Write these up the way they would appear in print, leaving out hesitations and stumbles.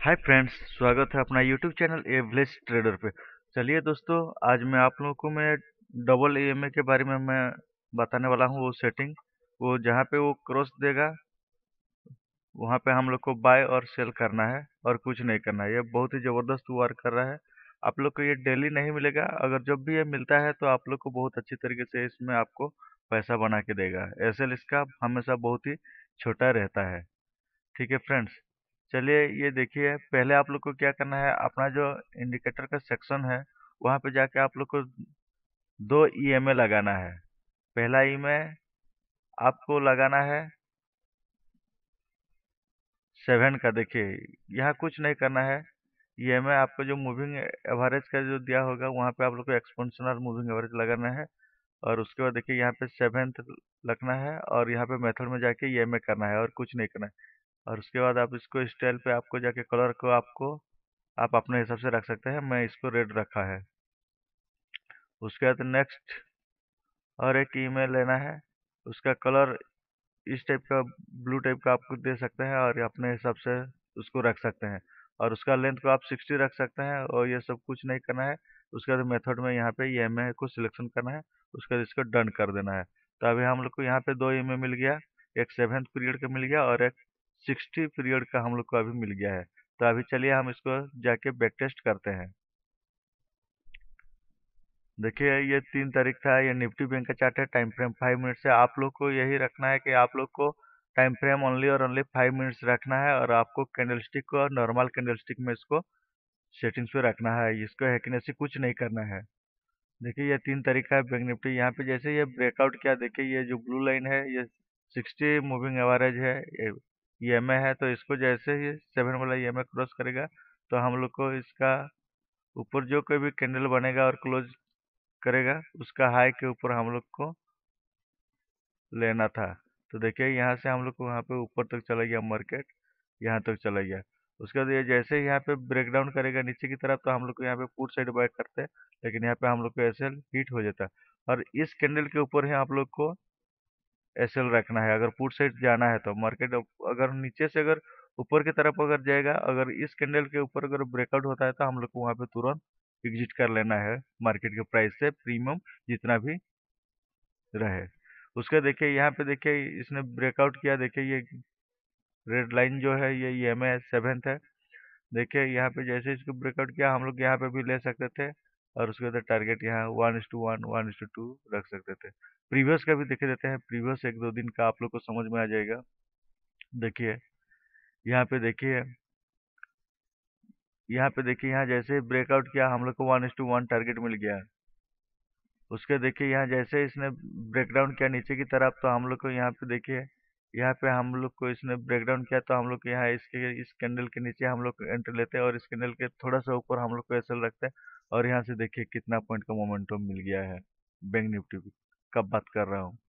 Hi friends, स्वागत है अपना यूट्यूब चैनल एवलेस ट्रेडर पे। चलिए दोस्तों, आज मैं आप लोगों को मैं डबल ईएमए के बारे में मैं बताने वाला हूँ। वो सेटिंग, वो जहाँ पे वो क्रॉस देगा वहाँ पे हम लोग को बाय और सेल करना है और कुछ नहीं करना है। ये बहुत ही ज़बरदस्त वर्क कर रहा है। आप लोग को ये डेली नहीं मिलेगा, अगर जब भी ये मिलता है तो आप लोग को बहुत अच्छी तरीके से इसमें आपको पैसा बना के देगा। एसएल इसका हमेशा बहुत ही छोटा रहता है। ठीक है फ्रेंड्स, चलिए ये देखिए। पहले आप लोग को क्या करना है, अपना जो इंडिकेटर का सेक्शन है वहाँ पे जाके आप लोग को दो ईएमए लगाना है। पहला ईएमए आपको लगाना है 7 का। देखिए यहाँ कुछ नहीं करना है। ईएमए आपको जो मूविंग एवरेज का जो दिया होगा वहाँ पे आप लोग को एक्सपोनेंशियल मूविंग एवरेज लगाना है। और उसके बाद देखिए यहाँ पे 7th लगना है और यहाँ पे मेथड में जाके ईएमए करना है और कुछ नहीं करना है। और उसके बाद आप इसको स्टाइल पे आपको जाके कलर को आपको आप अपने हिसाब से रख सकते हैं। मैं इसको रेड रखा है। उसके बाद नेक्स्ट और एक ईमेल लेना है। उसका कलर इस टाइप का ब्लू टाइप का आपको दे सकते हैं और अपने हिसाब से उसको रख सकते हैं। और उसका लेंथ को आप 60 रख सकते हैं और ये सब कुछ नहीं करना है। उसके बाद मेथड में यहाँ पे ईएमए को सिलेक्शन करना है। उसके बाद इसको डन कर देना है। तो अभी हम लोग को यहाँ पे दो ईएमए मिल गया। एक 7th पीरियड का मिल गया और एक 60 पीरियड का हम लोग को अभी मिल गया है। तो अभी चलिए हम इसको जाके बैक टेस्ट करते हैं। देखिए ये 3 तारीख था। ये निफ्टी बैंक का चार्ट है। टाइम फ्रेम 5 मिनट से आप लोग को यही रखना है कि आप लोग को टाइम फ्रेम ओनली और ओनली 5 मिनट्स रखना है। और आपको कैंडलस्टिक को और नॉर्मल कैंडलस्टिक में इसको सेटिंग्स पे रखना है। इसको हैकिंग से कुछ नहीं करना है। देखिए ये 3 तारीख का है बैंक निफ्टी। यहाँ पे जैसे ये ब्रेकआउट किया, देखिए ये जो ब्लू लाइन है ये 60 मूविंग एवरेज है, ईएमए है। तो इसको जैसे ही 7 वाला ईएमए क्रॉस करेगा तो हम लोग को इसका ऊपर जो कोई भी कैंडल बनेगा और क्लोज करेगा उसका हाई के ऊपर हम लोग को लेना था। तो देखिए यहाँ से हम लोग को वहाँ पे ऊपर तक चला गया मार्केट, यहाँ तक चला गया। उसके बाद ये जैसे ही यहाँ पे ब्रेक डाउन करेगा नीचे की तरफ तो हम लोग को यहाँ पे पुट साइड बाय करते हैं। लेकिन यहाँ पे हम लोग को एसएल हिट हो जाता है। और इस कैंडल के ऊपर ही आप लोग को एसएल रखना है। अगर पुट साइड जाना है तो मार्केट अगर नीचे से अगर ऊपर की तरफ अगर जाएगा, अगर इस कैंडल के ऊपर अगर ब्रेकआउट होता है तो हम लोग को वहाँ पे तुरंत एग्जिट कर लेना है मार्केट के प्राइस से, प्रीमियम जितना भी रहे। उसका देखिए यहाँ पे देखिए इसने ब्रेकआउट किया। देखिए ये रेड लाइन जो है ये ईएमए 7th है। देखिए यहाँ पे जैसे इसको ब्रेकआउट किया हम लोग यहाँ पे भी ले सकते थे। और उसके बाद टारगेट यहाँ 1:1 1:2 रख सकते थे। प्रीवियस का भी देखे देते हैं। प्रीवियस 1-2 दिन का आप लोग को समझ में आ जाएगा। देखिए यहाँ पे देखिए, यहाँ पे देखिए यहाँ जैसे ब्रेकआउट किया हम लोग को 1:1 टारगेट मिल गया। उसके देखिए यहाँ जैसे इसने ब्रेकडाउन किया नीचे की तरफ तो हम लोग को यहाँ पे देखिए, यहाँ पे हम लोग को इसने ब्रेकडाउन किया तो हम लोग को यहाँ इसके इस कैंडल के नीचे हम लोग एंट्री लेते हैं और इस कैंडल के थोड़ा सा ऊपर हम लोग को एसएल रखते हैं। और यहाँ से देखिए कितना पॉइंट का मोमेंटम मिल गया है बैंक निफ्टी का बात कर रहा हूँ।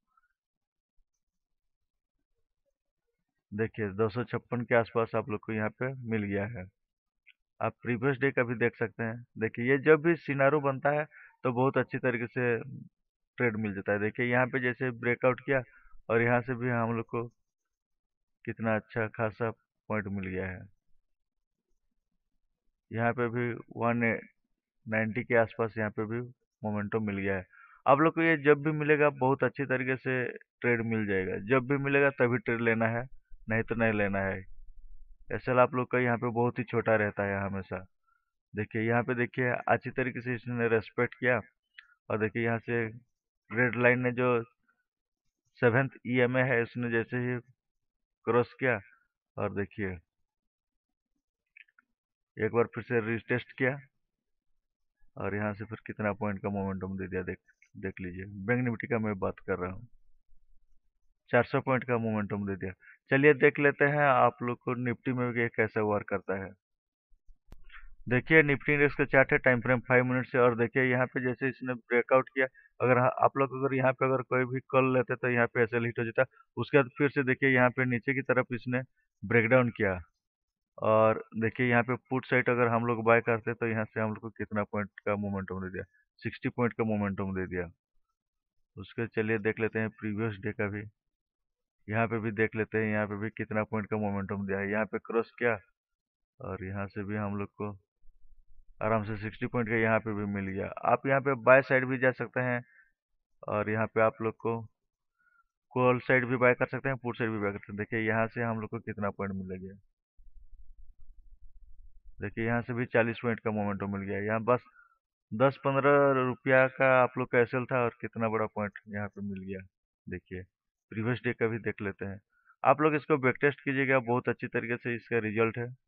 देखिए 256 के आसपास आप लोग को यहाँ पे मिल गया है। आप प्रीवियस डे का भी देख सकते हैं। देखिए ये जब भी सिनारो बनता है तो बहुत अच्छी तरीके से ट्रेड मिल जाता है। देखिए यहाँ पे जैसे ब्रेकआउट किया और यहाँ से भी हम लोग को कितना अच्छा खासा पॉइंट मिल गया है। यहाँ पे भी 190 के आसपास यहाँ पे भी मोमेंटम मिल गया है। आप लोग को ये जब भी मिलेगा बहुत अच्छी तरीके से ट्रेड मिल जाएगा। जब भी मिलेगा तभी ट्रेड लेना है, नहीं तो नहीं लेना है। एसएल आप लोग का यहाँ पे बहुत ही छोटा रहता है हमेशा। देखिए यहाँ पे देखिए अच्छी तरीके से इसने रेस्पेक्ट किया। और देखिए यहाँ से रेड लाइन ने जो 7th ईएमए है इसने जैसे ही क्रॉस किया और देखिए एक बार फिर से रिटेस्ट किया और यहाँ से फिर कितना पॉइंट का मोमेंटम दे दिया। देख लीजिए बैंक निफ्टी का मैं बात कर रहा हूँ, 400 पॉइंट का मोमेंटम दे दिया। चलिए देख लेते हैं आप लोग को निफ्टी में भी ये कैसे वर्क करता है। देखिए निफ्टी इंडेक्स का चार्ट है। टाइम फ्रेम 5 मिनट से। और देखिए यहाँ पे जैसे इसने ब्रेकआउट किया, अगर आप लोग अगर यहाँ पे अगर कोई भी कॉल लेते तो यहाँ पे एसएल हिट हो जाता। उसके बाद फिर से देखिए यहाँ पे नीचे की तरफ इसने ब्रेकडाउन किया। और देखिए यहाँ पे पुट साइड अगर हम लोग बाय करते तो यहाँ से हम लोग को कितना पॉइंट का मोमेंटम दे दिया, 60 पॉइंट का मोमेंटम दे दिया। उसके चलिए देख लेते हैं प्रीवियस डे का भी। यहाँ पे भी देख लेते हैं यहाँ पे भी कितना पॉइंट का मोमेंटम दिया है। यहाँ पे क्रॉस किया और यहाँ से भी हम लोग को आराम से 60 पॉइंट का यहाँ पे भी मिल गया। आप यहाँ पे बाय साइड भी जा सकते हैं और यहाँ पे आप लोग को कॉल साइड भी बाय कर सकते हैं, पुट साइड भी बाय कर सकते हैं। देखिए यहाँ से हम लोग को कितना पॉइंट मिल गया। देखिए यहाँ से भी 40 पॉइंट का मोमेंटम मिल गया। यहाँ बस 10-15 रुपया का आप लोग का एसएल था और कितना बड़ा पॉइंट यहाँ पे मिल गया। देखिए प्रीवियस डे का भी देख लेते हैं। आप लोग इसको बैक टेस्ट कीजिएगा, बहुत अच्छी तरीके से इसका रिजल्ट है।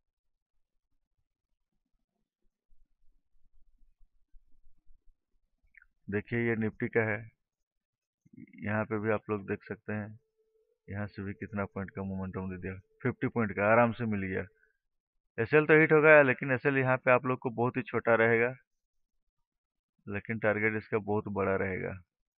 देखिए ये निफ्टी का है, यहाँ पे भी आप लोग देख सकते हैं। यहाँ से भी कितना पॉइंट का मोमेंटम दे दिया, 50 पॉइंट का आराम से मिल गया। एसएल तो हिट हो गया, लेकिन एसएल यहाँ पे आप लोग को बहुत ही छोटा रहेगा, लेकिन टारगेट इसका बहुत बड़ा रहेगा।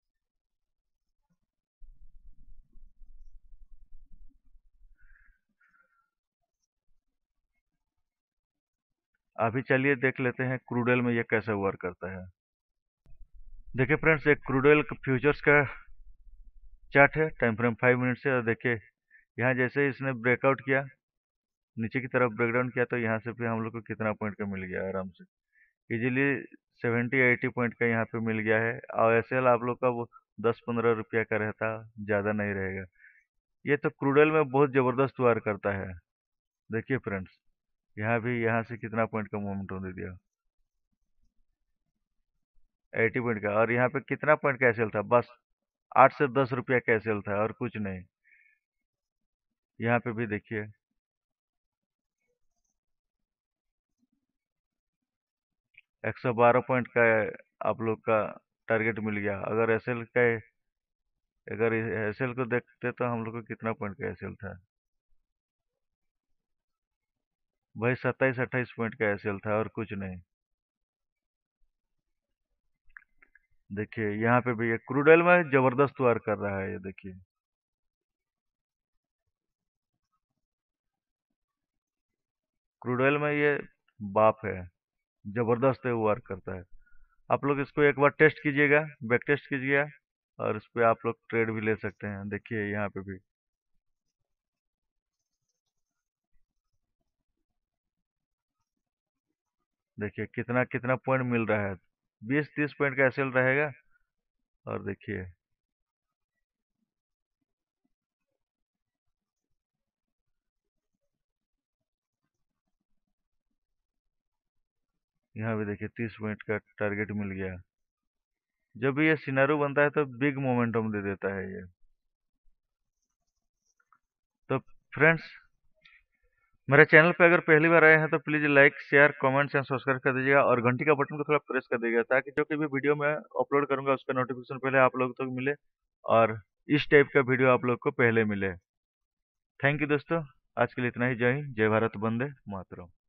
अभी चलिए देख लेते हैं क्रूड ऑयल में ये कैसे वर्क करता है। देखिए फ्रेंड्स, एक क्रूड ऑयल फ्यूचर्स का चार्ट है, टाइम फ्रेम 5 मिनट से। और देखिए यहाँ जैसे इसने ब्रेकआउट किया, नीचे की तरफ ब्रेकडाउन किया, तो यहाँ से भी हम लोग को कितना पॉइंट का मिल गया आराम से, इजीली 70-80 पॉइंट का यहाँ पे मिल गया है। और एसएल आप लोग का वो 10-15 रुपया का रहता, ज़्यादा नहीं रहेगा। ये तो क्रूड ऑयल में बहुत ज़बरदस्त वार करता है। देखिए फ्रेंड्स, यहाँ भी यहाँ से कितना पॉइंट का मोमेंटम दे दिया, 80 पॉइंट का। और यहाँ पे कितना पॉइंट का एसएल था, बस 8 से 10 रुपया का एसएल था और कुछ नहीं। यहाँ पे भी देखिए 112 पॉइंट का आप लोग का टारगेट मिल गया। अगर एसएल को देखते तो हम लोग को कितना पॉइंट का एसएल था भाई, 27-28 पॉइंट का एसएल था और कुछ नहीं। देखिए यहाँ पे भी ये क्रूड ऑयल में जबरदस्त वार कर रहा है, ये देखिए। क्रूड ऑयल में ये बाप है, जबरदस्त है, वार करता है। आप लोग इसको एक बार टेस्ट कीजिएगा, बैक टेस्ट कीजिएगा, और इस पे आप लोग ट्रेड भी ले सकते हैं। देखिए यहाँ पे भी देखिए कितना कितना पॉइंट मिल रहा है, 20-30 पॉइंट का एसएल रहेगा। और देखिए यहाँ भी देखिए 30 पॉइंट का टारगेट मिल गया। जब भी ये सिनारो बनता है तो बिग मोमेंटम दे देता है ये। तो फ्रेंड्स, मेरे चैनल पे अगर पहली बार आए हैं तो please like share comments and subscribe कर दीजिएगा, और घंटी का बटन को थोड़ा प्रेस कर दीजिएगा, ताकि जो कि भी वीडियो मैं अपलोड करूंगा उसका नोटिफिकेशन पहले आप लोग तक मिले, और इस टाइप का वीडियो आप लोग को पहले मिले। थैंक यू दोस्तों, आज के लिए इतना ही। जय हिंद, जय भारत, वंदे मातरम।